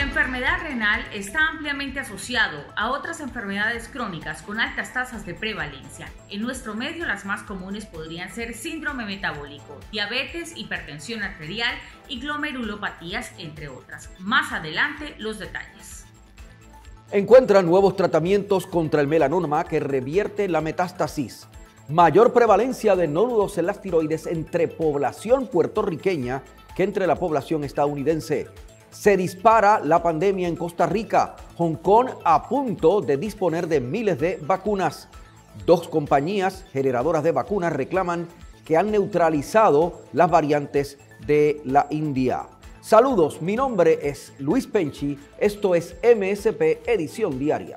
enfermedad renal está ampliamente asociado a otras enfermedades crónicas con altas tasas de prevalencia. En nuestro medio, las más comunes podrían ser síndrome metabólico, diabetes, hipertensión arterial y glomerulopatías, entre otras. Más adelante, los detalles. Encuentran nuevos tratamientos contra el melanoma que revierte la metástasis. Mayor prevalencia de nódulos en las tiroides entre población puertorriqueña que entre la población estadounidense. Se dispara la pandemia en Costa Rica. Hong Kong a punto de disponer de miles de vacunas. 2 compañías generadoras de vacunas reclaman que han neutralizado las variantes de la India. Saludos, mi nombre es Luis Penchi. Esto es MSP Edición Diaria.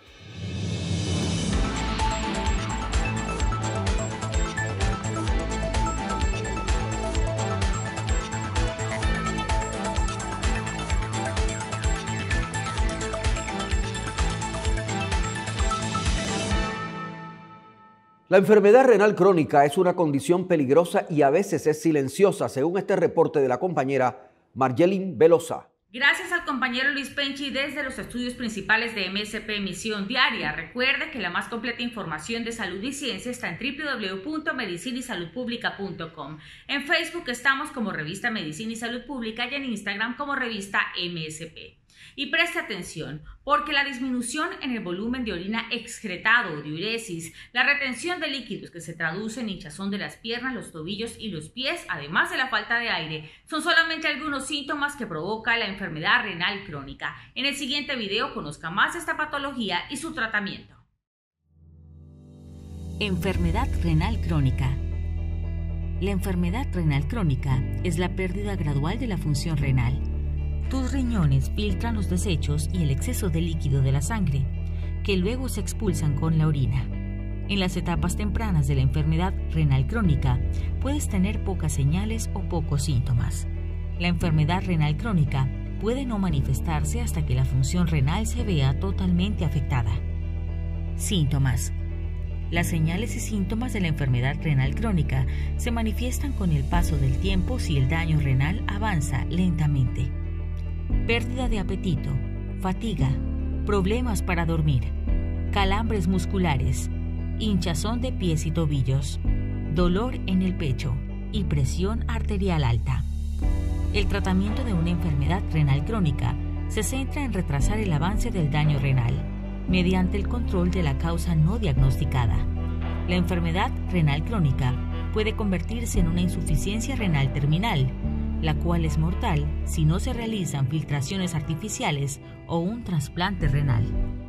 La enfermedad renal crónica es una condición peligrosa y a veces es silenciosa, según este reporte de la compañera Margelin Velosa. Gracias al compañero Luis Penchi desde los estudios principales de MSP Emisión Diaria. Recuerde que la más completa información de salud y ciencia está en www.medicinaysaludpublica.com. En Facebook estamos como Revista Medicina y Salud Pública y en Instagram como Revista MSP. Y preste atención, porque la disminución en el volumen de orina excretado o diuresis, la retención de líquidos que se traduce en hinchazón de las piernas, los tobillos y los pies, además de la falta de aire, son solamente algunos síntomas que provoca la enfermedad renal crónica. En el siguiente video conozca más de esta patología y su tratamiento. Enfermedad renal crónica. La enfermedad renal crónica es la pérdida gradual de la función renal. Tus riñones filtran los desechos y el exceso de líquido de la sangre, que luego se expulsan con la orina. En las etapas tempranas de la enfermedad renal crónica, puedes tener pocas señales o pocos síntomas. La enfermedad renal crónica puede no manifestarse hasta que la función renal se vea totalmente afectada. Síntomas. Las señales y síntomas de la enfermedad renal crónica se manifiestan con el paso del tiempo si el daño renal avanza lentamente. Pérdida de apetito, fatiga, problemas para dormir, calambres musculares, hinchazón de pies y tobillos, dolor en el pecho y presión arterial alta. El tratamiento de una enfermedad renal crónica se centra en retrasar el avance del daño renal mediante el control de la causa no diagnosticada. La enfermedad renal crónica puede convertirse en una insuficiencia renal terminal, la cual es mortal si no se realizan filtraciones artificiales o un trasplante renal.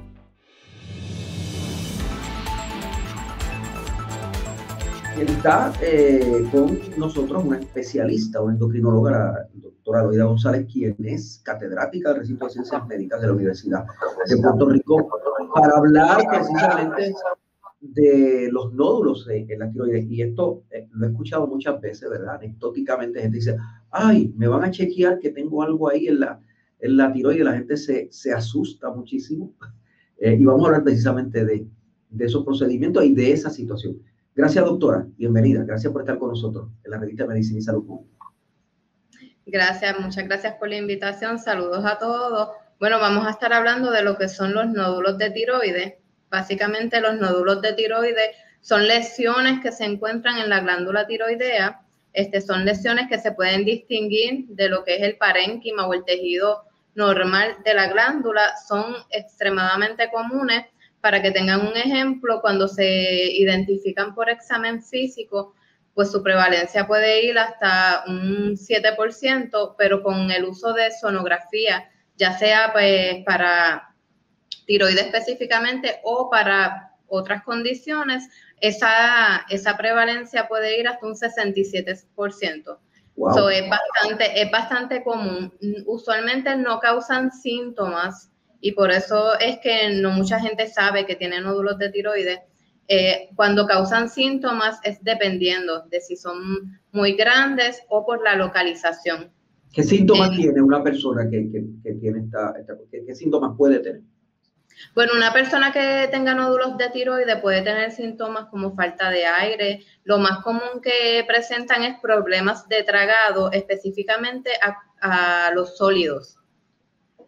Está con nosotros una especialista, una endocrinóloga, la doctora Loida González, quien es catedrática del recinto de ciencias médicas de la Universidad de Puerto Rico, para hablar precisamente de los nódulos en la tiroides. Y esto lo he escuchado muchas veces, ¿verdad? Anecdóticamente, gente dice, ay, me van a chequear que tengo algo ahí en la tiroides. La gente se asusta muchísimo. Y vamos a hablar precisamente de esos procedimientos y de esa situación. Gracias, doctora. Bienvenida. Gracias por estar con nosotros en la revista Medicina y Salud Pública. Gracias, muchas gracias por la invitación. Saludos a todos. Bueno, vamos a estar hablando de lo que son los nódulos de tiroides. Básicamente, los nódulos de tiroides son lesiones que se encuentran en la glándula tiroidea. Son lesiones que se pueden distinguir de lo que es el parénquima o el tejido normal de la glándula. Son extremadamente comunes. Para que tengan un ejemplo, cuando se identifican por examen físico, pues su prevalencia puede ir hasta un 7%, pero con el uso de sonografía, ya sea pues para tiroides específicamente o para otras condiciones, esa prevalencia puede ir hasta un 67%. Wow. So, es bastante común. Usualmente no causan síntomas y por eso es que no mucha gente sabe que tiene nódulos de tiroides. Cuando causan síntomas es dependiendo de si son muy grandes o por la localización. ¿Qué síntomas tiene una persona que tiene qué síntomas puede tener? Bueno, una persona que tenga nódulos de tiroides puede tener síntomas como falta de aire. Lo más común que presentan es problemas de tragado, específicamente a los sólidos.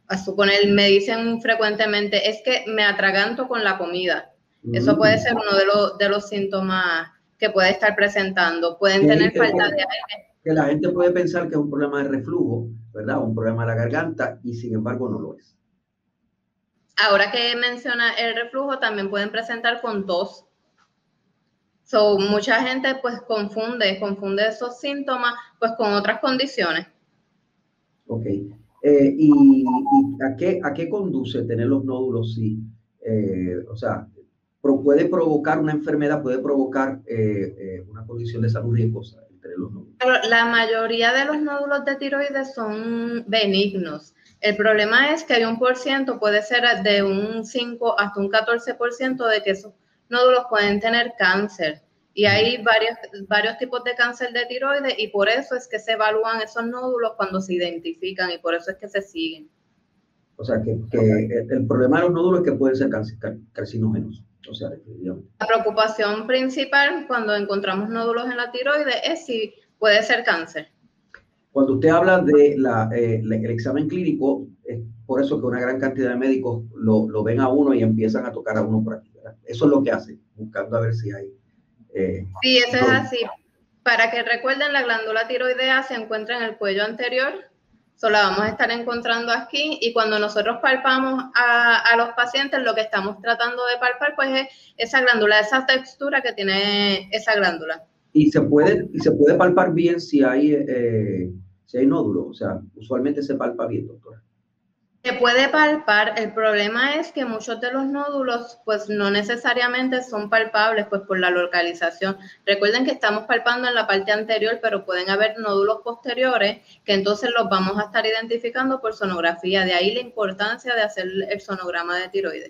a suponer, me dicen frecuentemente, es que me atraganto con la comida. Eso puede ser uno de los síntomas que puede estar presentando. Pueden tener falta de aire. Que la gente puede pensar que es un problema de reflujo, ¿verdad? Un problema de la garganta, y sin embargo no lo es. Ahora que menciona el reflujo, también pueden presentar con tos. Mucha gente pues confunde esos síntomas pues con otras condiciones. Ok. ¿Y a qué conduce tener los nódulos? Sí. O sea, puede provocar una enfermedad, puede provocar una condición de salud riesgosa entre los nódulos. Pero la mayoría de los nódulos de tiroides son benignos. El problema es que hay un %, puede ser de un 5 hasta un 14% de que esos nódulos pueden tener cáncer. Y hay varios tipos de cáncer de tiroides y por eso es que se evalúan esos nódulos cuando se identifican y por eso es que se siguen. O sea, que el problema de los nódulos es que pueden ser carcinógenos. O sea, definitivamente. La preocupación principal cuando encontramos nódulos en la tiroides es si puede ser cáncer. Cuando usted habla de el examen clínico, es por eso que una gran cantidad de médicos lo ven a uno y empiezan a tocar a uno por aquí, ¿verdad? Eso es lo que hacen, buscando a ver si hay... sí, eso es así. Para que recuerden, la glándula tiroidea se encuentra en el cuello anterior, la vamos a estar encontrando aquí, y cuando nosotros palpamos a los pacientes, lo que estamos tratando de palpar pues es esa glándula, esa textura que tiene esa glándula. Y se puede palpar bien si hay nódulos, o sea, usualmente se palpa bien, doctora. Se puede palpar, el problema es que muchos de los nódulos pues no necesariamente son palpables pues por la localización. Recuerden que estamos palpando en la parte anterior, pero pueden haber nódulos posteriores que entonces los vamos a estar identificando por sonografía. De ahí la importancia de hacer el sonograma de tiroides.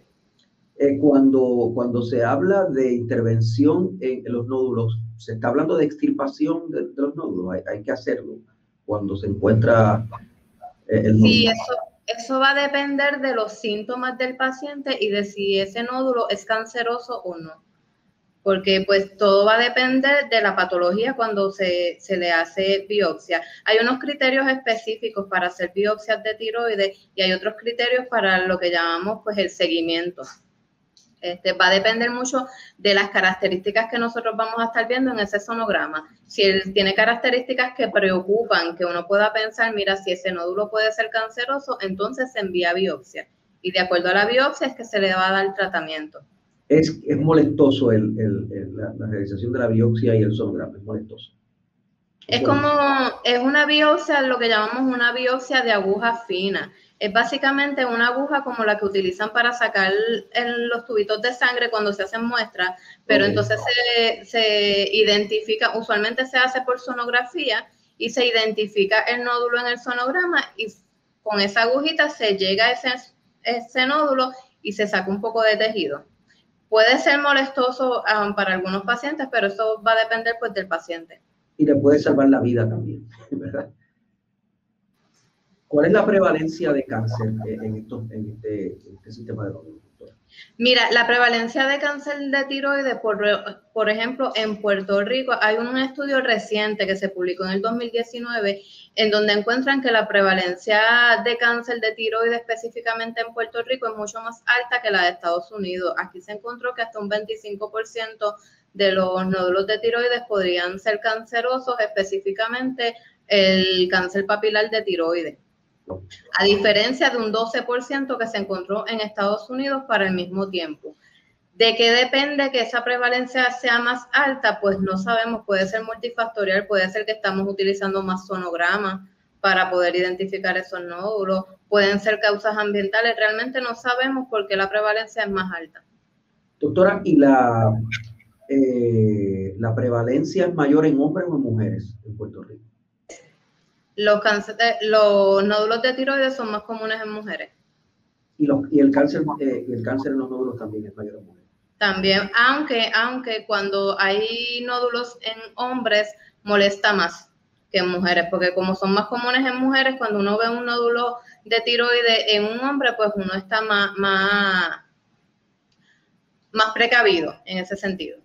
Cuando se habla de intervención en los nódulos, se está hablando de extirpación de los nódulos. Hay que hacerlo cuando se encuentra el nódulo. Sí, eso va a depender de los síntomas del paciente y de si ese nódulo es canceroso o no. Porque pues todo va a depender de la patología cuando se le hace biopsia. Hay unos criterios específicos para hacer biopsias de tiroides y hay otros criterios para lo que llamamos pues el seguimiento. Va a depender mucho de las características que nosotros vamos a estar viendo en ese sonograma. Si él tiene características que preocupan, que uno pueda pensar, mira, si ese nódulo puede ser canceroso, entonces se envía a biopsia. Y de acuerdo a la biopsia es que se le va a dar tratamiento. Es molestoso la realización de la biopsia y el sonograma, es molestoso. Es una biopsia, lo que llamamos una biopsia de aguja fina. Es básicamente una aguja como la que utilizan para sacar los tubitos de sangre cuando se hacen muestras, pero entonces se identifica, usualmente se hace por sonografía y se identifica el nódulo en el sonograma y con esa agujita se llega a ese nódulo y se saca un poco de tejido. Puede ser molestoso para algunos pacientes, pero eso va a depender pues del paciente. Y le puede salvar la vida también, ¿verdad? ¿Cuál es la prevalencia de cáncer en este sistema de nódulos, doctora? Mira, la prevalencia de cáncer de tiroides, por ejemplo, en Puerto Rico, hay un estudio reciente que se publicó en el 2019, en donde encuentran que la prevalencia de cáncer de tiroides específicamente en Puerto Rico es mucho más alta que la de Estados Unidos. Aquí se encontró que hasta un 25% de los nódulos de tiroides podrían ser cancerosos, específicamente el cáncer papilar de tiroides. A diferencia de un 12% que se encontró en Estados Unidos para el mismo tiempo. ¿De qué depende que esa prevalencia sea más alta? Pues no sabemos, puede ser multifactorial, puede ser que estamos utilizando más sonogramas para poder identificar esos nódulos, pueden ser causas ambientales, realmente no sabemos por qué la prevalencia es más alta. Doctora, ¿y la prevalencia es mayor en hombres o en mujeres en Puerto Rico? Los nódulos de tiroides son más comunes en mujeres. Y el cáncer en los nódulos también es mayor en mujeres. También, aunque cuando hay nódulos en hombres molesta más que en mujeres, porque como son más comunes en mujeres, cuando uno ve un nódulo de tiroides en un hombre, pues uno está más precavido en ese sentido.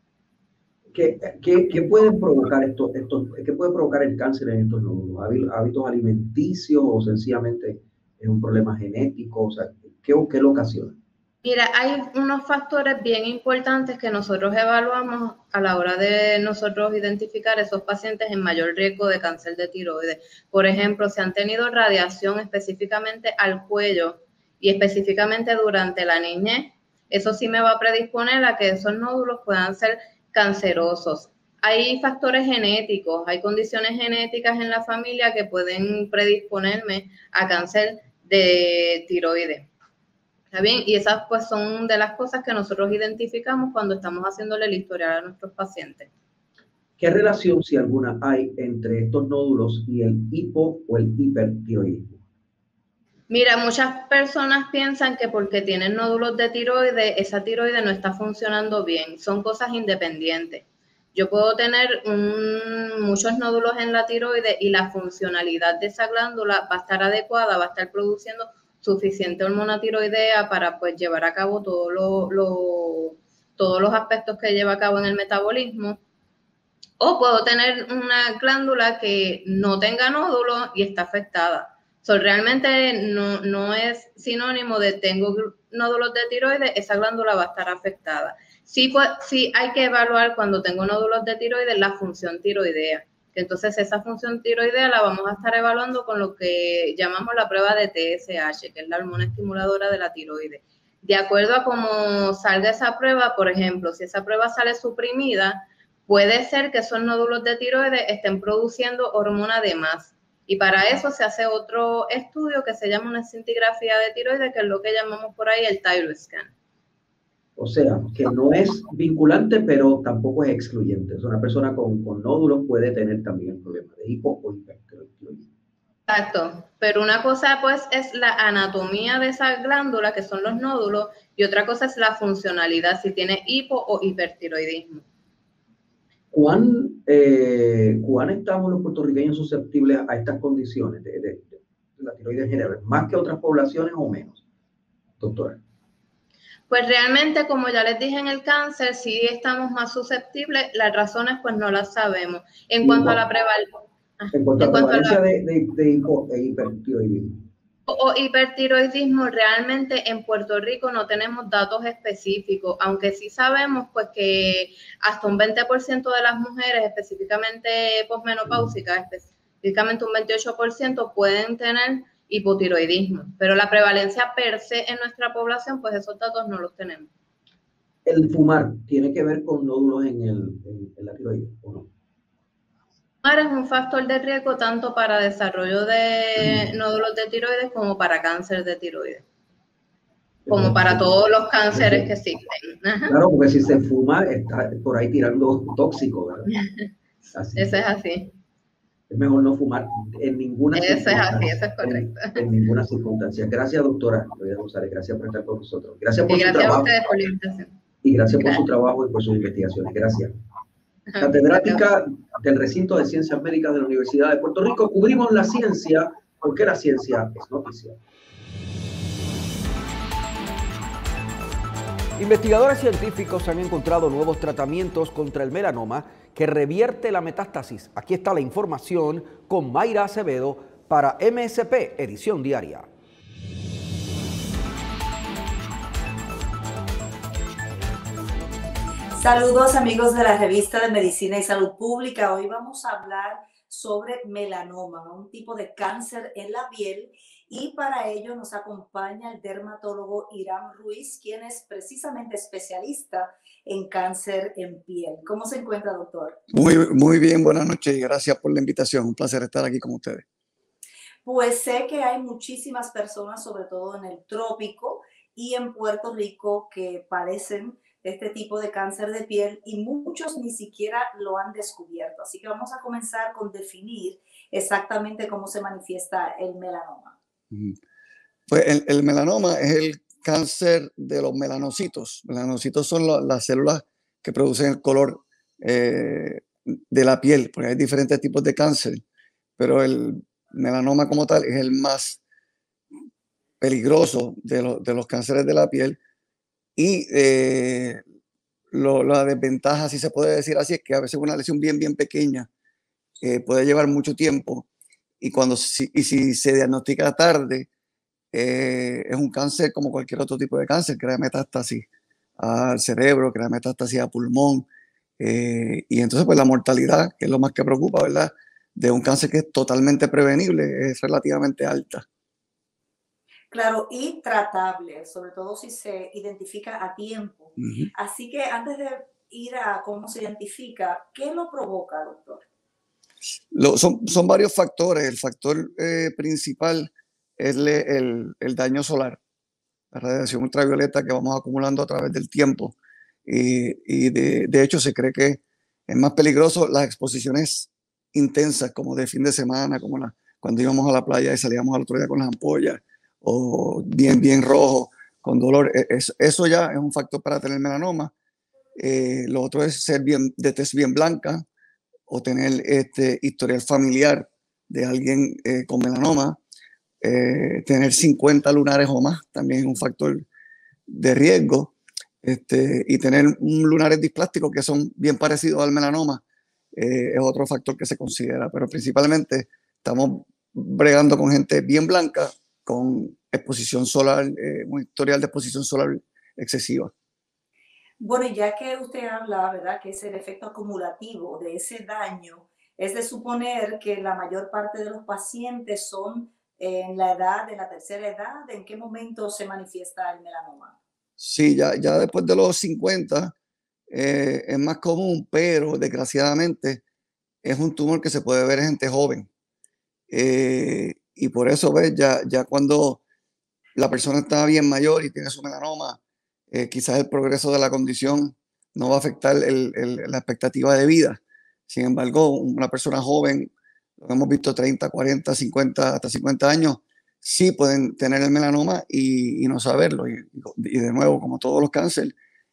¿Qué pueden provocar qué puede provocar el cáncer en estos nódulos? ¿Hábitos alimenticios o sencillamente ¿Es un problema genético? O sea, ¿qué lo ocasiona? Mira, hay unos factores bien importantes que nosotros evaluamos a la hora de nosotros identificar esos pacientes en mayor riesgo de cáncer de tiroides. Por ejemplo, si han tenido radiación específicamente al cuello y específicamente durante la niñez, eso sí me va a predisponer a que esos nódulos puedan ser cancerosos. Hay factores genéticos, hay condiciones genéticas en la familia que pueden predisponerme a cáncer de tiroides. ¿Está bien? Y esas pues son de las cosas que nosotros identificamos cuando estamos haciéndole el historial a nuestros pacientes. ¿Qué relación, si alguna, hay entre estos nódulos y el hipo o el hipertiroidismo? Mira, muchas personas piensan que porque tienen nódulos de tiroides, esa tiroides no está funcionando bien. Son cosas independientes. Yo puedo tener muchos nódulos en la tiroides y la funcionalidad de esa glándula va a estar adecuada, va a estar produciendo suficiente hormona tiroidea para pues llevar a cabo todos los aspectos que lleva a cabo en el metabolismo. O puedo tener una glándula que no tenga nódulos y está afectada. Realmente no es sinónimo de tengo nódulos de tiroides, esa glándula va a estar afectada. Sí, sí hay que evaluar cuando tengo nódulos de tiroides la función tiroidea. Entonces esa función tiroidea la vamos a estar evaluando con lo que llamamos la prueba de TSH, que es la hormona estimuladora de la tiroides. De acuerdo a cómo salga esa prueba, por ejemplo, si esa prueba sale suprimida, puede ser que esos nódulos de tiroides estén produciendo hormona de más. Y para eso se hace otro estudio que se llama una escintigrafía de tiroides, que es lo que llamamos por ahí el ThyroScan. O sea, que no es vinculante, pero tampoco es excluyente. O sea, una persona con nódulos puede tener también el problema de hipo o hipertiroidismo. Exacto, pero una cosa pues es la anatomía de esa glándula, que son los nódulos, y otra cosa es la funcionalidad, si tiene hipo o hipertiroidismo. ¿Cuán estamos los puertorriqueños susceptibles a estas condiciones de la tiroides en general? ¿Más que otras poblaciones o menos, doctora? Pues realmente, como ya les dije en el cáncer, sí estamos más susceptibles. Las razones, pues no las sabemos. En cuanto a la prevalencia de hipo e hipertiroidismo. O hipertiroidismo, realmente en Puerto Rico no tenemos datos específicos, aunque sí sabemos pues que hasta un 20% de las mujeres, específicamente posmenopáusicas, específicamente un 28% pueden tener hipotiroidismo, pero la prevalencia per se en nuestra población, pues esos datos no los tenemos. ¿El fumar tiene que ver con nódulos en la tiroides o no? Fumar es un factor de riesgo tanto para desarrollo de nódulos de tiroides como para cáncer de tiroides, como para todos los cánceres que existen. Claro, porque si se fuma, está por ahí tirando tóxico, ¿verdad? Así. Eso es así. Es mejor no fumar en ninguna circunstancia. Eso es así, eso es correcto. En ninguna circunstancia. Gracias, doctora Loida González. Gracias por estar con nosotros. Gracias por su trabajo. A ustedes por la invitación. Y gracias por su trabajo y por sus investigaciones. Gracias. Catedrática del Recinto de Ciencias Médicas de la Universidad de Puerto Rico. Cubrimos la ciencia porque la ciencia es noticia. Investigadores científicos han encontrado nuevos tratamientos contra el melanoma que revierte la metástasis. Aquí está la información con Mayra Acevedo para MSP Edición Diaria. Saludos amigos de la revista de Medicina y Salud Pública. Hoy vamos a hablar sobre melanoma, un tipo de cáncer en la piel, y para ello nos acompaña el dermatólogo Irán Ruiz, quien es precisamente especialista en cáncer en piel. ¿Cómo se encuentra, doctor? Muy bien, buenas noches y gracias por la invitación. Un placer estar aquí con ustedes. Pues sé que hay muchísimas personas, sobre todo en el trópico y en Puerto Rico, que padecen este tipo de cáncer de piel y muchos ni siquiera lo han descubierto. Así que vamos a comenzar con definir exactamente cómo se manifiesta el melanoma. Pues el melanoma es el cáncer de los melanocitos. Melanocitos son las células que producen el color de la piel, porque hay diferentes tipos de cáncer, pero el melanoma como tal es el más peligroso de los cánceres de la piel. Y la desventaja, si se puede decir así, es que a veces una lesión bien pequeña puede llevar mucho tiempo, y si se diagnostica tarde, Es un cáncer como cualquier otro tipo de cáncer, crea metástasis al cerebro, crea metástasis a pulmón, y entonces pues la mortalidad, que es lo más que preocupa, ¿verdad? De un cáncer que es totalmente prevenible, es relativamente alta. Claro, y tratable, sobre todo si se identifica a tiempo. Uh-huh. Así que antes de ir a cómo se identifica, ¿qué lo provoca, doctor? Son varios factores. El factor principal es el daño solar, la radiación ultravioleta que vamos acumulando a través del tiempo. Y de hecho se cree que es más peligroso las exposiciones intensas, como de fin de semana, como cuando íbamos a la playa y salíamos al otro día con las ampollas, o bien rojo, con dolor. Eso ya es un factor para tener melanoma. Lo otro es ser de tez bien blanca, o tener historial familiar de alguien con melanoma. Tener 50 lunares o más también es un factor de riesgo, y tener lunares displásticos que son bien parecidos al melanoma es otro factor que se considera, pero principalmente estamos bregando con gente bien blanca con exposición solar, un historial de exposición solar excesiva. Bueno, y ya que usted habla, ¿verdad?, que es el efecto acumulativo de ese daño, es de suponer que la mayor parte de los pacientes son en la edad, de la tercera edad. ¿En qué momento se manifiesta el melanoma? Sí, ya después de los 50 es más común, pero desgraciadamente es un tumor que se puede ver en gente joven. Y por eso, ves, ya cuando la persona está bien mayor y tiene su melanoma, quizás el progreso de la condición no va a afectar la expectativa de vida. Sin embargo, una persona joven, lo hemos visto 30, 40, 50, hasta 50 años, sí pueden tener el melanoma y no saberlo. Y de nuevo, como todos los cánceres,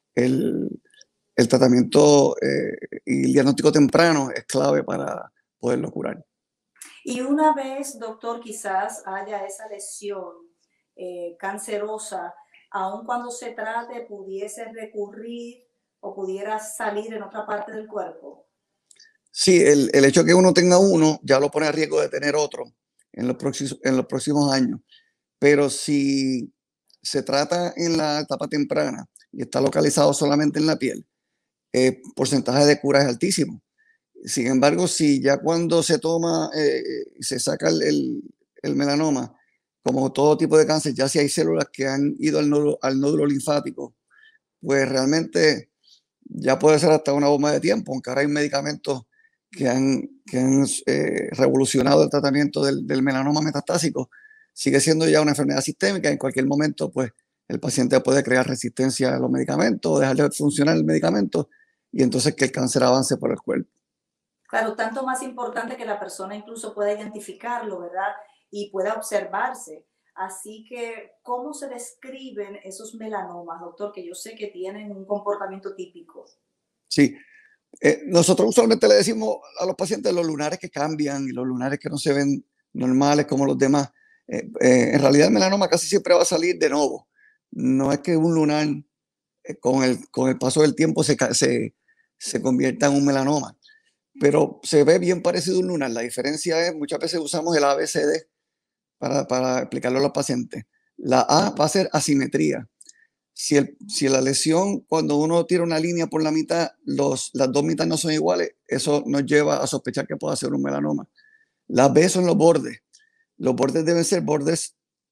el tratamiento y el diagnóstico temprano es clave para poderlo curar. Y una vez, doctor, quizás haya esa lesión cancerosa, aun cuando se trate, pudiese recurrir o pudiera salir en otra parte del cuerpo. Sí, el hecho de que uno tenga uno ya lo pone a riesgo de tener otro en los próximos años. Pero si se trata en la etapa temprana y está localizado solamente en la piel, el porcentaje de cura es altísimo. Sin embargo, si ya cuando se toma, se saca el melanoma, como todo tipo de cáncer, ya si hay células que han ido al nódulo linfático, pues realmente ya puede ser hasta una bomba de tiempo, aunque ahora hay medicamentos que han revolucionado el tratamiento del melanoma metastásico. Sigue siendo ya una enfermedad sistémica. En cualquier momento, pues, el paciente puede crear resistencia a los medicamentos o dejar de funcionar el medicamento, y entonces que el cáncer avance por el cuerpo. Claro, tanto más importante que la persona incluso pueda identificarlo, ¿verdad? Y pueda observarse. Así que, ¿cómo se describen esos melanomas, doctor? Que yo sé que tienen un comportamiento típico. Sí, nosotros usualmente le decimos a los pacientes los lunares que cambian y los lunares que no se ven normales como los demás. En realidad el melanoma casi siempre va a salir de nuevo. No es que un lunar con el paso del tiempo se convierta en un melanoma, pero se ve bien parecido a un lunar. La diferencia es, muchas veces usamos el ABCD para explicarlo a los pacientes. La A va a ser asimetría. Si la lesión, cuando uno tira una línea por la mitad, las dos mitades no son iguales, eso nos lleva a sospechar que pueda ser un melanoma. Las B son los bordes. Los bordes deben ser bordes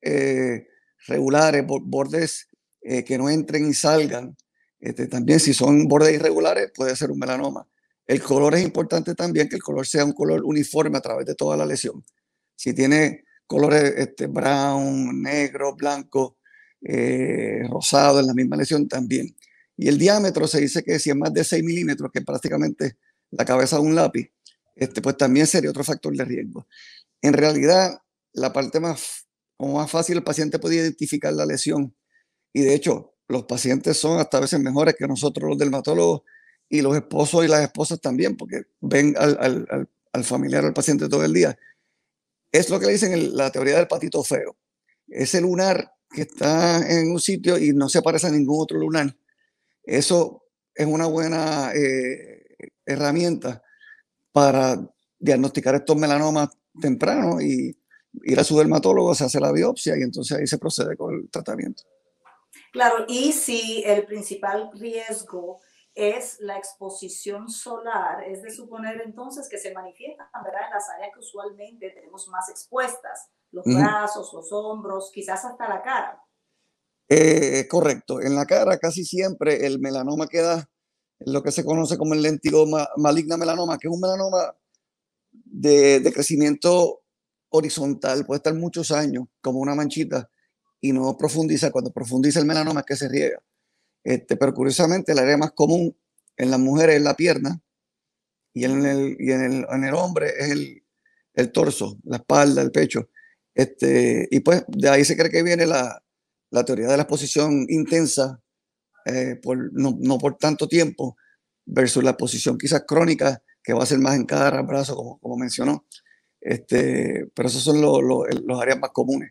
regulares, bordes que no entren y salgan. También si son bordes irregulares, puede ser un melanoma. El color es importante también, que el color sea un color uniforme a través de toda la lesión. Si tiene colores brown, negro, blanco, rosado en la misma lesión también. Y el diámetro se dice que si es más de 6 milímetros, que es prácticamente la cabeza de un lápiz, pues también sería otro factor de riesgo. En realidad, la parte más fácil, el paciente puede identificar la lesión, y de hecho los pacientes son hasta a veces mejores que nosotros los dermatólogos, y los esposos y las esposas también, porque ven al familiar, al paciente todo el día. Es lo que le dicen la teoría del patito feo. Ese lunar que está en un sitio y no se parece a ningún otro lunar, eso es una buena herramienta para diagnosticar estos melanomas tempranos y ir a su dermatólogo, se hace la biopsia y entonces ahí se procede con el tratamiento. Claro, y si el principal riesgo es la exposición solar, es de suponer entonces que se manifiestan, ¿verdad?, en las áreas que usualmente tenemos más expuestas, los brazos, los hombros, quizás hasta la cara. Correcto. En la cara casi siempre el melanoma queda en lo que se conoce como el lentigo maligna melanoma, que es un melanoma de crecimiento horizontal, puede estar muchos años como una manchita y no profundiza. Cuando profundiza el melanoma es que se riega. Pero curiosamente el área más común en las mujeres es la pierna y en el hombre es el torso, la espalda, el pecho. Y pues de ahí se cree que viene la teoría de la exposición intensa no por tanto tiempo versus la exposición quizás crónica que va a ser más en cara, brazo, como mencionó. Pero esos son los áreas más comunes.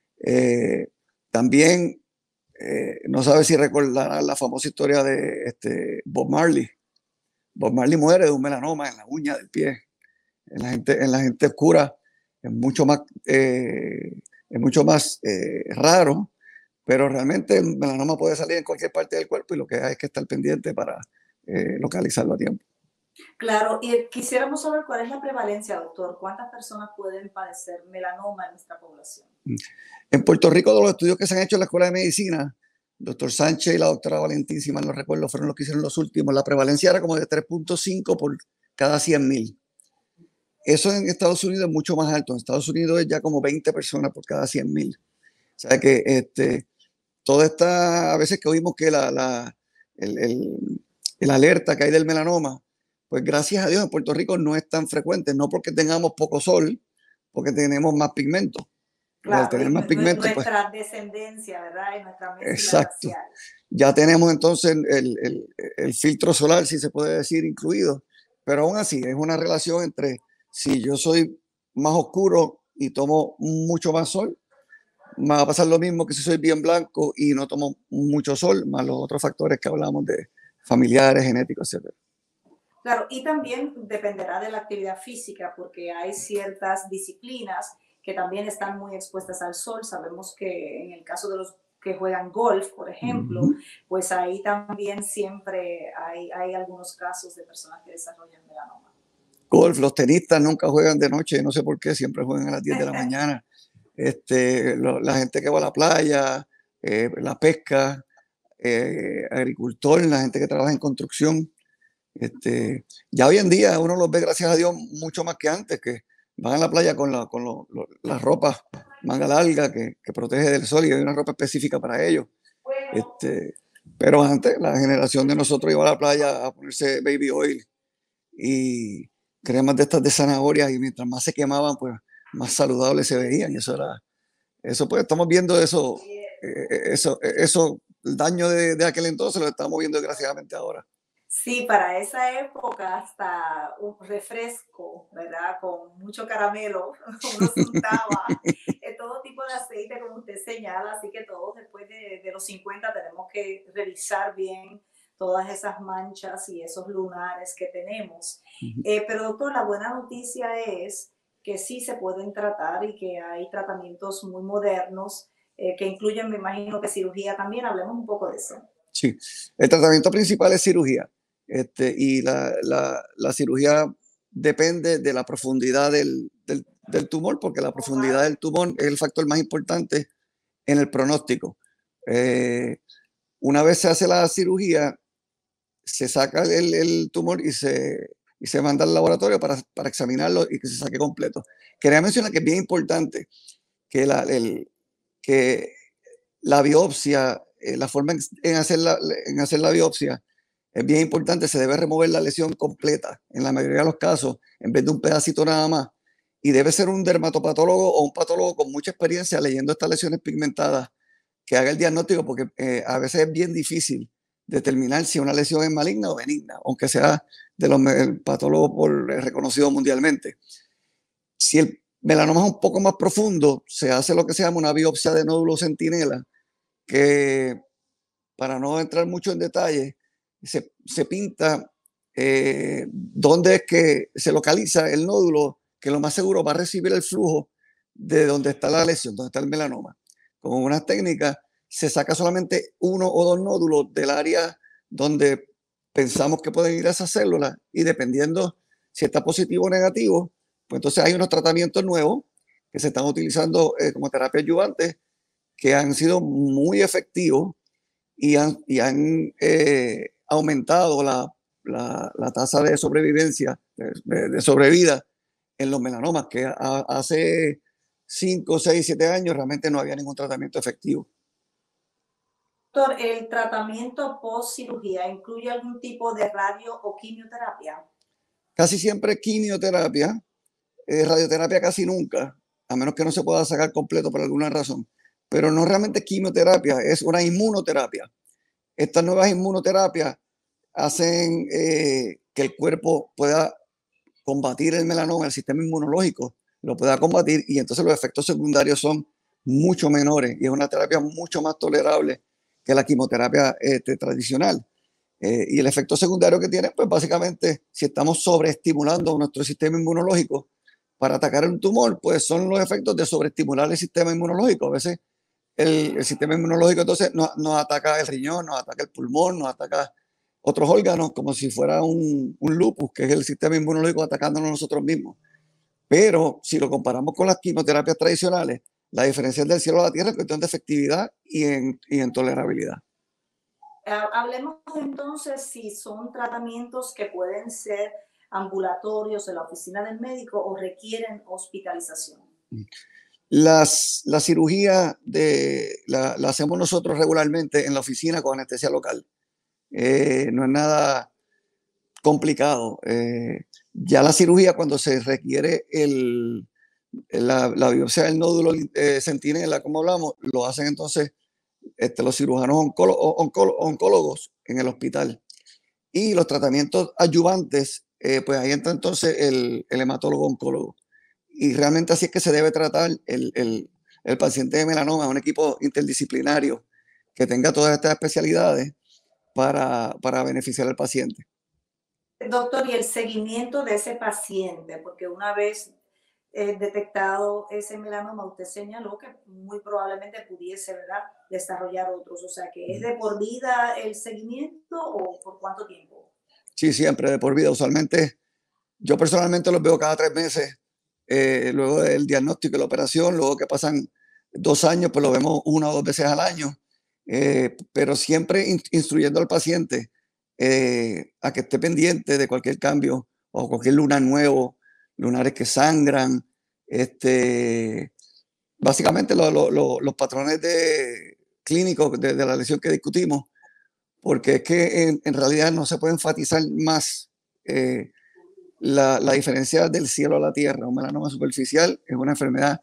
También no sabe si recordarán la famosa historia de Bob Marley. Bob Marley muere de un melanoma en la uña del pie. En la gente oscura es mucho más raro, pero realmente el melanoma puede salir en cualquier parte del cuerpo y lo que hay es que estar pendiente para localizarlo a tiempo. Claro, y quisiéramos saber cuál es la prevalencia, doctor. ¿Cuántas personas pueden padecer melanoma en nuestra población? En Puerto Rico, de los estudios que se han hecho en la Escuela de Medicina, el doctor Sánchez y la doctora Valentín, si mal no recuerdo, fueron los que hicieron los últimos. La prevalencia era como de 3.5 por cada 100,000. Eso en Estados Unidos es mucho más alto. En Estados Unidos es ya como 20 personas por cada 100,000. O sea que toda esta, a veces que oímos que el alerta que hay del melanoma, pues gracias a Dios en Puerto Rico no es tan frecuente, no porque tengamos poco sol, porque tenemos más pigmento. Claro, al tener más pigmento, nuestra pues, descendencia, ¿verdad? Y nuestra mezcla exacto. racial. Ya tenemos entonces el filtro solar, si se puede decir, incluido, pero aún así es una relación entre si yo soy más oscuro y tomo mucho más sol, me va a pasar lo mismo que si soy bien blanco y no tomo mucho sol, más los otros factores que hablamos de familiares, genéticos, etc. Claro, y también dependerá de la actividad física, porque hay ciertas disciplinas que también están muy expuestas al sol. Sabemos que en el caso de los que juegan golf, por ejemplo, pues ahí también siempre hay algunos casos de personas que desarrollan melanoma. Golf, los tenistas nunca juegan de noche, no sé por qué, siempre juegan a las 10 de la mañana. La gente que va a la playa, la pesca, agricultor, la gente que trabaja en construcción. Ya hoy en día uno los ve, gracias a Dios, mucho más que antes, que van a la playa con la ropa manga larga que protege del sol y hay una ropa específica para ellos. Pero antes la generación de nosotros iba a la playa a ponerse baby oil y cremas de estas de zanahoria y mientras más se quemaban, pues más saludables se veían. Y eso pues estamos viendo eso, el daño de aquel entonces lo estamos viendo desgraciadamente ahora. Sí, para esa época hasta un refresco, ¿verdad? Con mucho caramelo, uno se untaba todo tipo de aceite, como usted señala, así que todos después de los 50 tenemos que revisar bien todas esas manchas y esos lunares que tenemos. Pero doctor, la buena noticia es que sí se pueden tratar y que hay tratamientos muy modernos que incluyen, me imagino que cirugía también. Hablemos un poco de eso. Sí, el tratamiento principal es cirugía. Y la cirugía depende de la profundidad del tumor, porque la profundidad del tumor es el factor más importante en el pronóstico. Una vez se hace la cirugía, se saca el tumor y se manda al laboratorio para examinarlo y que se saque completo. Quería mencionar que es bien importante que la biopsia, la forma en hacer la biopsia, es bien importante. Se debe remover la lesión completa en la mayoría de los casos, en vez de un pedacito nada más. Y debe ser un dermatopatólogo o un patólogo con mucha experiencia leyendo estas lesiones pigmentadas que haga el diagnóstico, porque a veces es bien difícil determinar si una lesión es maligna o benigna, aunque sea de los patólogos reconocidos mundialmente. Si el melanoma es un poco más profundo, se hace lo que se llama una biopsia de nódulo centinela, que, para no entrar mucho en detalle, se pinta dónde es que se localiza el nódulo, que lo más seguro va a recibir el flujo de donde está la lesión, donde está el melanoma. Con unas técnicas se saca solamente 1 o 2 nódulos del área donde pensamos que pueden ir a esas células, y dependiendo si está positivo o negativo, pues entonces hay unos tratamientos nuevos que se están utilizando como terapia adyuvante, que han sido muy efectivos y han aumentado la tasa de sobrevivencia, de sobrevida en los melanomas, que hace 5, 6, 7 años realmente no había ningún tratamiento efectivo. Doctor, ¿el tratamiento post cirugía incluye algún tipo de radio o quimioterapia? Casi siempre quimioterapia, radioterapia casi nunca, a menos que no se pueda sacar completo por alguna razón. Pero no realmente quimioterapia, es una inmunoterapia. Estas nuevas inmunoterapias hacen que el cuerpo pueda combatir el melanoma, el sistema inmunológico lo pueda combatir, y entonces los efectos secundarios son mucho menores y es una terapia mucho más tolerable que la quimioterapia tradicional. Y el efecto secundario que tiene, pues básicamente, si estamos sobreestimulando nuestro sistema inmunológico para atacar un tumor, pues son los efectos de sobreestimular el sistema inmunológico. A veces el sistema inmunológico entonces nos ataca el riñón, nos ataca el pulmón, nos ataca otros órganos, como si fuera un lupus, que es el sistema inmunológico atacándonos nosotros mismos. Pero si lo comparamos con las quimioterapias tradicionales, la diferencia es del cielo a la tierra en cuestión de efectividad y en tolerabilidad. Hablemos entonces si son tratamientos que pueden ser ambulatorios en la oficina del médico o requieren hospitalización. La cirugía la hacemos nosotros regularmente en la oficina con anestesia local. No es nada complicado. Ya la cirugía, cuando se requiere la biopsia del nódulo centinela, como hablamos, lo hacen entonces los cirujanos oncólogos en el hospital. Y los tratamientos adyuvantes, pues ahí entra entonces el hematólogo oncólogo. Y realmente así es que se debe tratar el paciente de melanoma, un equipo interdisciplinario que tenga todas estas especialidades para beneficiar al paciente. Doctor, y el seguimiento de ese paciente, porque una vez detectado ese melanoma, usted señaló que muy probablemente pudiese, ¿verdad?, desarrollar otros. O sea, que ¿es de por vida el seguimiento o por cuánto tiempo? Sí, siempre de por vida. Usualmente, yo personalmente los veo cada 3 meses, luego del diagnóstico y la operación. Luego que pasan 2 años, pues lo vemos 1 o 2 veces al año. Pero siempre instruyendo al paciente a que esté pendiente de cualquier cambio o cualquier lunar nuevo, lunares que sangran, básicamente los patrones clínicos de la lesión que discutimos, porque es que en realidad no se puede enfatizar más la diferencia del cielo a la tierra. Un melanoma superficial es una enfermedad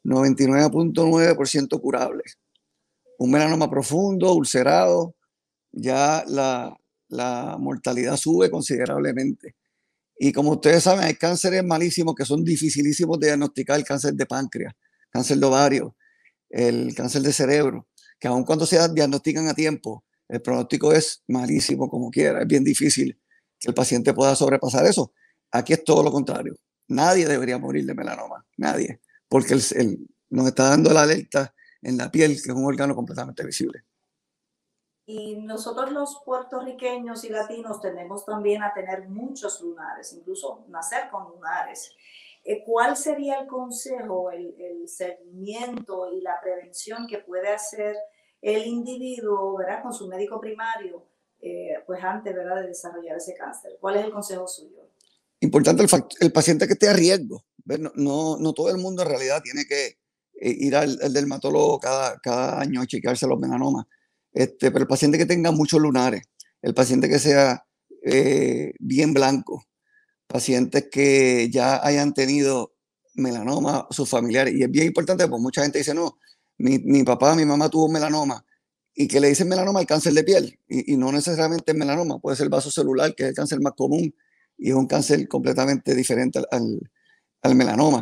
99.9% curable. Un melanoma profundo, ulcerado, ya la mortalidad sube considerablemente. Y como ustedes saben, hay cánceres malísimos que son dificilísimos de diagnosticar: el cáncer de páncreas, cáncer de ovario, el cáncer de cerebro, que aun cuando se diagnostican a tiempo, el pronóstico es malísimo como quiera. Es bien difícil que el paciente pueda sobrepasar eso. Aquí es todo lo contrario. Nadie debería morir de melanoma, nadie, porque nos está dando la alerta en la piel, que es un órgano completamente visible. Y nosotros los puertorriqueños y latinos tendemos también a tener muchos lunares, incluso nacer con lunares. ¿Cuál sería el consejo, el seguimiento y la prevención que puede hacer el individuo, ¿verdad?, con su médico primario, pues antes, ¿verdad?, de desarrollar ese cáncer? ¿Cuál es el consejo suyo? Importante el paciente que esté a riesgo. No todo el mundo en realidad tiene que ir al dermatólogo cada año a chequearse los melanomas. Pero el paciente que tenga muchos lunares, el paciente que sea bien blanco, pacientes que ya hayan tenido melanoma, sus familiares. Y es bien importante, pues mucha gente dice, no, mi papá, mi mamá tuvo melanoma, y que le dicen melanoma al cáncer de piel, y no necesariamente melanoma, puede ser vasocelular, que es el cáncer más común, y es un cáncer completamente diferente al melanoma.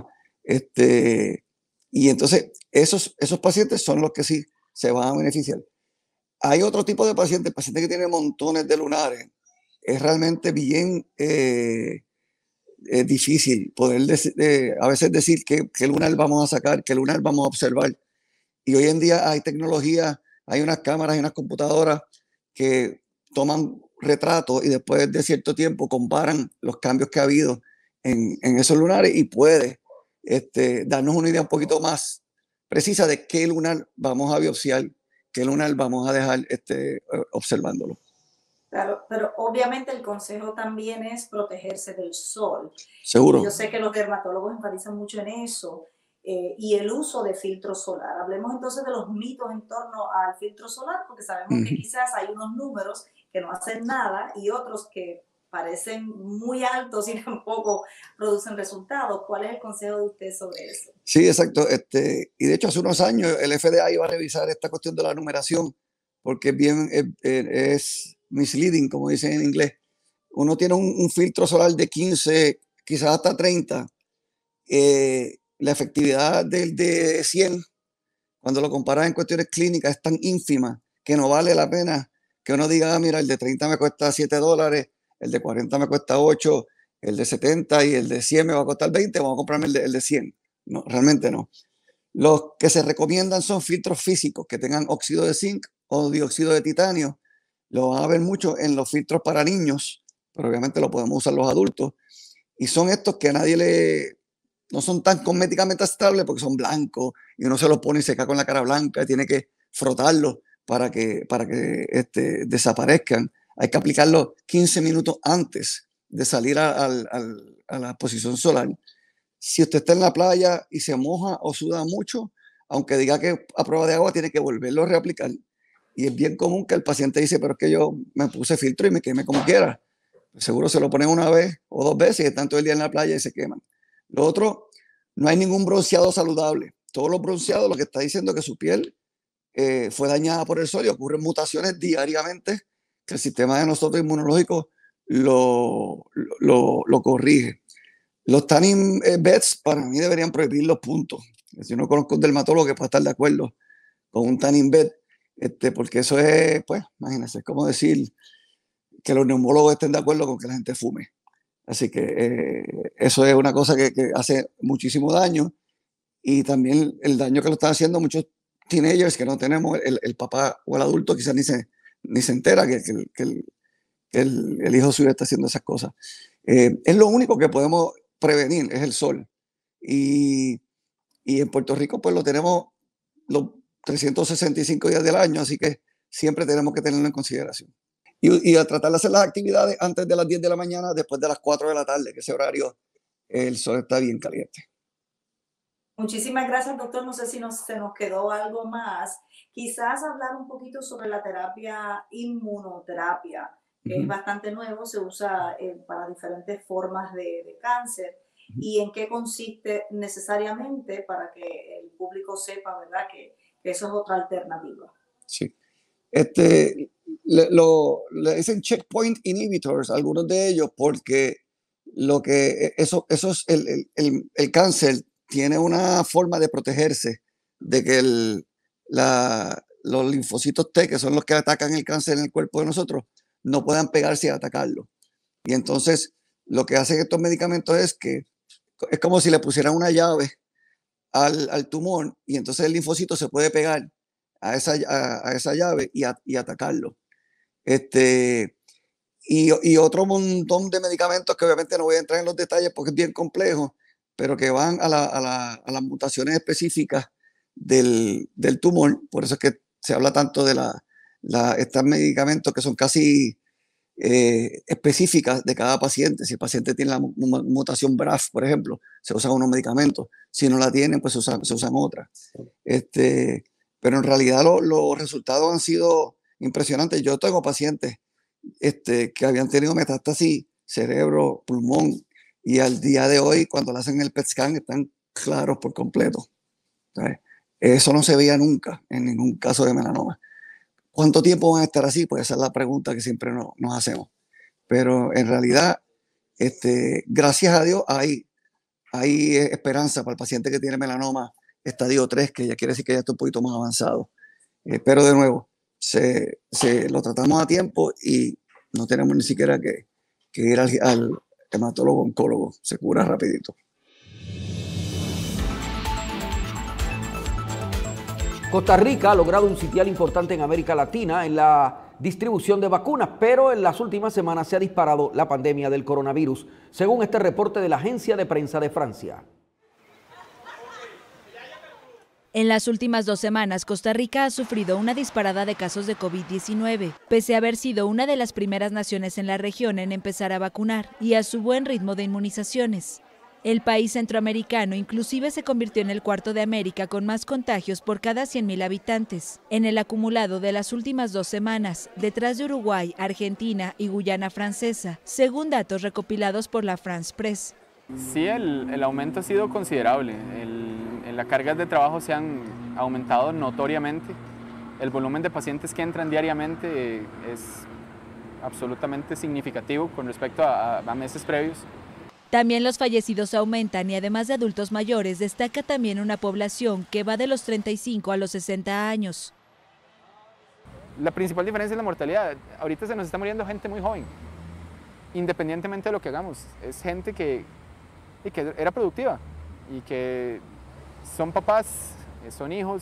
Y entonces esos pacientes son los que sí se van a beneficiar. Hay otro tipo de paciente, el paciente que tiene montones de lunares, es realmente bien es difícil poder a veces decir qué lunar vamos a sacar, qué lunar vamos a observar. Y hoy en día hay tecnología, hay unas cámaras y unas computadoras que toman retratos y después de cierto tiempo comparan los cambios que ha habido en esos lunares y puede darnos una idea un poquito más precisa de qué lunar vamos a biopsiar, qué lunar vamos a dejar observándolo. Claro, pero obviamente el consejo también es protegerse del sol. Seguro. Y yo sé que los dermatólogos enfatizan mucho en eso y el uso de filtro solar. Hablemos entonces de los mitos en torno al filtro solar, porque sabemos que quizás hay unos números que no hacen nada y otros que parecen muy altos y tampoco producen resultados. ¿Cuál es el consejo de usted sobre eso? Sí, exacto. Y de hecho hace unos años el FDA iba a revisar esta cuestión de la numeración porque es misleading, como dicen en inglés. Uno tiene un filtro solar de 15, quizás hasta 30. La efectividad del de 100, cuando lo comparas en cuestiones clínicas, es tan ínfima que no vale la pena que uno diga, mira, el de 30 me cuesta $7, el de 40 me cuesta 8, el de 70 y el de 100 me va a costar 20, vamos a comprarme el de 100. No, realmente no. Los que se recomiendan son filtros físicos que tengan óxido de zinc o dióxido de titanio. Lo van a ver mucho en los filtros para niños, pero obviamente lo podemos usar los adultos. Y son estos que a nadie no son tan cosméticamente estables porque son blancos y uno se los pone y se cae con la cara blanca y tiene que frotarlos para que desaparezcan. Hay que aplicarlo 15 minutos antes de salir a la exposición solar. Si usted está en la playa y se moja o suda mucho, aunque diga que a prueba de agua, tiene que volverlo a reaplicar. Y es bien común que el paciente dice, pero es que yo me puse filtro y me quemé como quiera. Seguro se lo ponen una vez o dos veces y están todo el día en la playa y se queman. Lo otro, no hay ningún bronceado saludable. Todos los bronceados lo que está diciendo es que su piel fue dañada por el sol y ocurren mutaciones diariamente que el sistema de nosotros inmunológico lo corrige. Los tanning beds para mí deberían prohibir los puntos. Si no conozco un dermatólogo que pueda estar de acuerdo con un tanning bed, porque eso es, pues, imagínense, es como decir que los neumólogos estén de acuerdo con que la gente fume. Así que eso es una cosa que hace muchísimo daño y también el daño que lo están haciendo muchos teenagers que no tenemos, el papá o el adulto quizás ni se entera que el hijo suyo está haciendo esas cosas. Es lo único que podemos prevenir, es el sol. Y en Puerto Rico pues lo tenemos los 365 días del año, así que siempre tenemos que tenerlo en consideración. Y a tratar de hacer las actividades antes de las 10 de la mañana, después de las 4 de la tarde, que ese horario el sol está bien caliente. Muchísimas gracias, doctor. No sé si se nos quedó algo más. Quizás hablar un poquito sobre la terapia inmunoterapia, que es bastante nuevo, se usa para diferentes formas de cáncer. ¿Y en qué consiste necesariamente para que el público sepa, verdad, que eso es otra alternativa? Sí. Le dicen checkpoint inhibitors, algunos de ellos, porque eso es el cáncer tiene una forma de protegerse de que los linfocitos T, que son los que atacan el cáncer en el cuerpo de nosotros, no puedan pegarse y atacarlo. Y entonces lo que hacen estos medicamentos es que es como si le pusieran una llave al tumor y entonces el linfocito se puede pegar a esa llave y atacarlo. Y otro montón de medicamentos que obviamente no voy a entrar en los detalles porque es bien complejo, pero que van a las mutaciones específicas del tumor. Por eso es que se habla tanto de estos medicamentos que son casi específicas de cada paciente. Si el paciente tiene la mutación BRAF, por ejemplo, se usan unos medicamentos. Si no la tienen, pues se usan otras. Pero en realidad los resultados han sido impresionantes. Yo tengo pacientes que habían tenido metástasis cerebro, pulmón, y al día de hoy, cuando le hacen el PET scan, están claros por completo. ¿Sabes? Eso no se veía nunca en ningún caso de melanoma. ¿Cuánto tiempo van a estar así? Pues esa es la pregunta que siempre nos hacemos. Pero en realidad, gracias a Dios, hay esperanza para el paciente que tiene melanoma estadio 3, que ya quiere decir que ya está un poquito más avanzado. Pero de nuevo, lo tratamos a tiempo y no tenemos ni siquiera que ir hematólogo oncólogo, se cura rapidito. Costa Rica ha logrado un sitial importante en América Latina en la distribución de vacunas, pero en las últimas semanas se ha disparado la pandemia del coronavirus, según este reporte de la Agencia de Prensa de Francia. En las últimas 2 semanas, Costa Rica ha sufrido una disparada de casos de COVID-19, pese a haber sido una de las primeras naciones en la región en empezar a vacunar y a su buen ritmo de inmunizaciones. El país centroamericano inclusive se convirtió en el cuarto de América con más contagios por cada 100.000 habitantes, en el acumulado de las últimas 2 semanas, detrás de Uruguay, Argentina y Guyana Francesa, según datos recopilados por la France Press. Sí, el aumento ha sido considerable. Las cargas de trabajo se han aumentado notoriamente. El volumen de pacientes que entran diariamente es absolutamente significativo con respecto a meses previos. También los fallecidos aumentan y además de adultos mayores, destaca también una población que va de los 35 a los 60 años. La principal diferencia es la mortalidad. Ahorita se nos está muriendo gente muy joven, independientemente de lo que hagamos. Es gente que era productiva y que son papás, son hijos.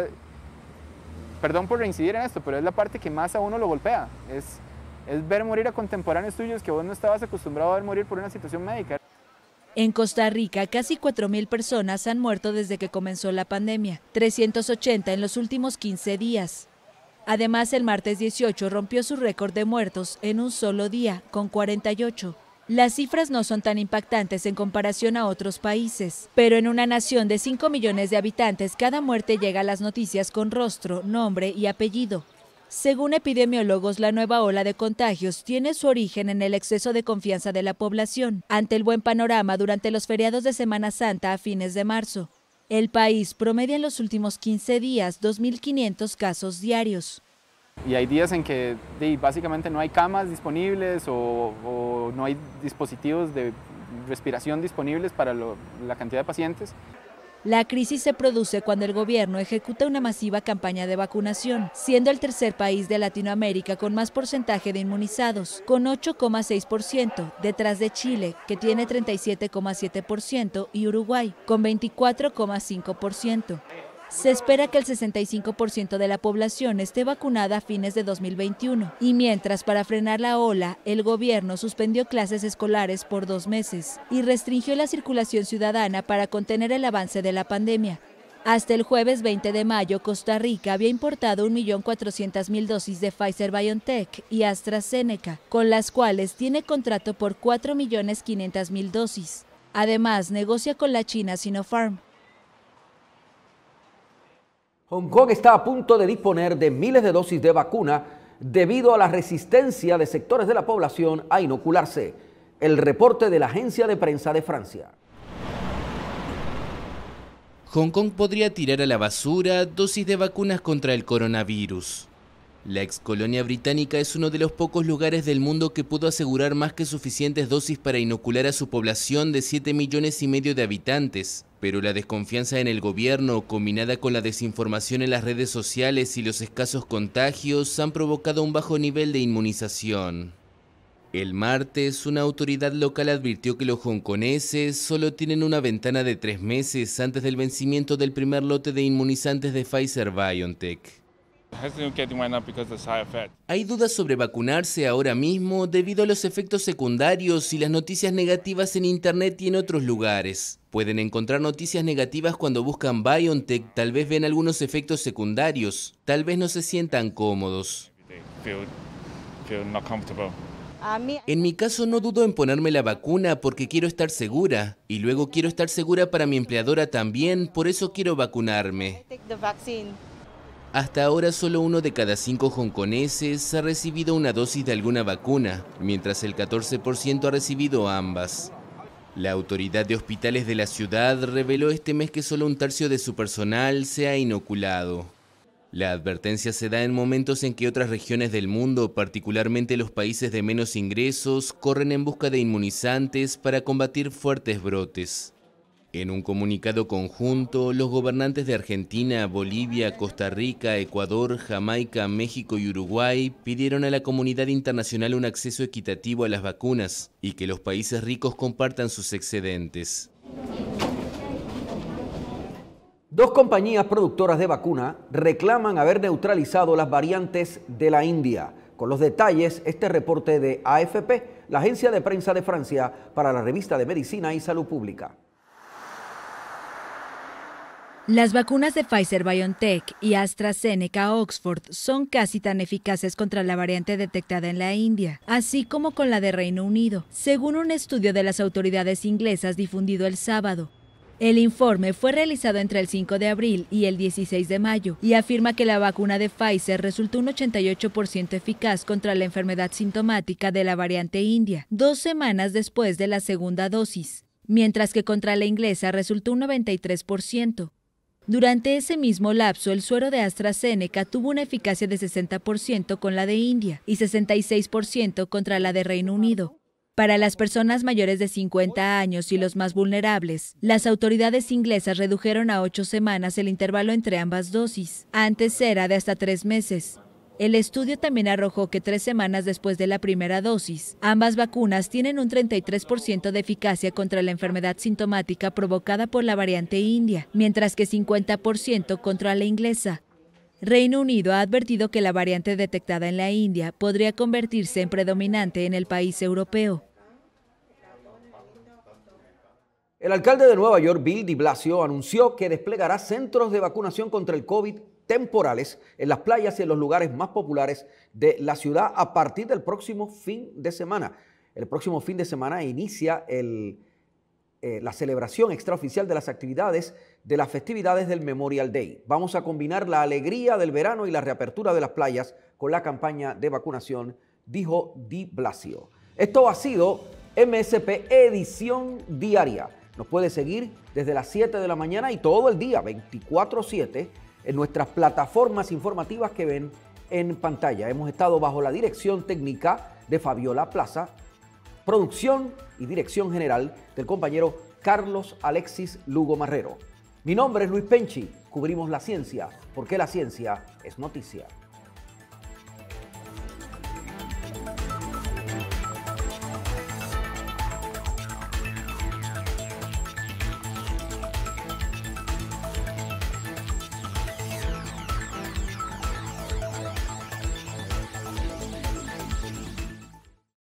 Perdón por reincidir en esto, pero es la parte que más a uno lo golpea. Es ver morir a contemporáneos tuyos que vos no estabas acostumbrado a ver morir por una situación médica. En Costa Rica, casi 4.000 personas han muerto desde que comenzó la pandemia, 380 en los últimos 15 días. Además, el martes 18 rompió su récord de muertos en un solo día, con 48. Las cifras no son tan impactantes en comparación a otros países, pero en una nación de 5 millones de habitantes, cada muerte llega a las noticias con rostro, nombre y apellido. Según epidemiólogos, la nueva ola de contagios tiene su origen en el exceso de confianza de la población ante el buen panorama durante los feriados de Semana Santa a fines de marzo. El país promedia en los últimos 15 días 2.500 casos diarios. Y hay días en que básicamente no hay camas disponibles o no hay dispositivos de respiración disponibles para la cantidad de pacientes. La crisis se produce cuando el gobierno ejecuta una masiva campaña de vacunación, siendo el tercer país de Latinoamérica con más porcentaje de inmunizados, con 8,6%, detrás de Chile, que tiene 37,7%, y Uruguay, con 24,5%. Se espera que el 65% de la población esté vacunada a fines de 2021, y mientras para frenar la ola, el gobierno suspendió clases escolares por 2 meses y restringió la circulación ciudadana para contener el avance de la pandemia. Hasta el jueves 20 de mayo, Costa Rica había importado 1.400.000 dosis de Pfizer-BioNTech y AstraZeneca, con las cuales tiene contrato por 4.500.000 dosis. Además, negocia con la China Sinopharm. Hong Kong está a punto de disponer de miles de dosis de vacuna debido a la resistencia de sectores de la población a inocularse. El reporte de la Agencia de Prensa de Francia. Hong Kong podría tirar a la basura dosis de vacunas contra el coronavirus. La excolonia británica es uno de los pocos lugares del mundo que pudo asegurar más que suficientes dosis para inocular a su población de 7,5 millones de habitantes. Pero la desconfianza en el gobierno, combinada con la desinformación en las redes sociales y los escasos contagios, han provocado un bajo nivel de inmunización. El martes, una autoridad local advirtió que los hongkoneses solo tienen una ventana de 3 meses antes del vencimiento del primer lote de inmunizantes de Pfizer-BioNTech. Hay dudas sobre vacunarse ahora mismo debido a los efectos secundarios y las noticias negativas en internet y en otros lugares. Pueden encontrar noticias negativas cuando buscan BioNTech, tal vez ven algunos efectos secundarios, tal vez no se sientan cómodos. En mi caso no dudo en ponerme la vacuna porque quiero estar segura y luego quiero estar segura para mi empleadora también, por eso quiero vacunarme. Hasta ahora solo 1 de cada 5 hongkoneses ha recibido una dosis de alguna vacuna, mientras el 14% ha recibido ambas. La autoridad de hospitales de la ciudad reveló este mes que solo 1/3 de su personal se ha inoculado. La advertencia se da en momentos en que otras regiones del mundo, particularmente los países de menos ingresos, corren en busca de inmunizantes para combatir fuertes brotes. En un comunicado conjunto, los gobernantes de Argentina, Bolivia, Costa Rica, Ecuador, Jamaica, México y Uruguay pidieron a la comunidad internacional un acceso equitativo a las vacunas y que los países ricos compartan sus excedentes. Dos compañías productoras de vacuna reclaman haber neutralizado las variantes de la India. Con los detalles, este reporte de AFP, la agencia de prensa de Francia, para la revista de Medicina y Salud Pública. Las vacunas de Pfizer-BioNTech y AstraZeneca-Oxford son casi tan eficaces contra la variante detectada en la India, así como con la de Reino Unido, según un estudio de las autoridades inglesas difundido el sábado. El informe fue realizado entre el 5 de abril y el 16 de mayo y afirma que la vacuna de Pfizer resultó un 88% eficaz contra la enfermedad sintomática de la variante india, 2 semanas después de la segunda dosis, mientras que contra la inglesa resultó un 93%. Durante ese mismo lapso, el suero de AstraZeneca tuvo una eficacia de 60% con la de India y 66% contra la de Reino Unido. Para las personas mayores de 50 años y los más vulnerables, las autoridades inglesas redujeron a 8 semanas el intervalo entre ambas dosis. Antes era de hasta 3 meses. El estudio también arrojó que 3 semanas después de la primera dosis, ambas vacunas tienen un 33% de eficacia contra la enfermedad sintomática provocada por la variante india, mientras que 50% contra la inglesa. Reino Unido ha advertido que la variante detectada en la India podría convertirse en predominante en el país europeo. El alcalde de Nueva York, Bill de Blasio, anunció que desplegará centros de vacunación contra el COVID temporales en las playas y en los lugares más populares de la ciudad a partir del próximo fin de semana. El próximo fin de semana inicia la celebración extraoficial de las actividades de las festividades del Memorial Day. Vamos a combinar la alegría del verano y la reapertura de las playas con la campaña de vacunación, dijo de Blasio. Esto ha sido MSP Edición Diaria. Nos puede seguir desde las 7 de la mañana y todo el día, 24/7, en nuestras plataformas informativas que ven en pantalla. Hemos estado bajo la dirección técnica de Fabiola Plaza, producción y dirección general del compañero Carlos Alexis Lugo Marrero. Mi nombre es Luis Penchi, cubrimos la ciencia, porque la ciencia es noticia.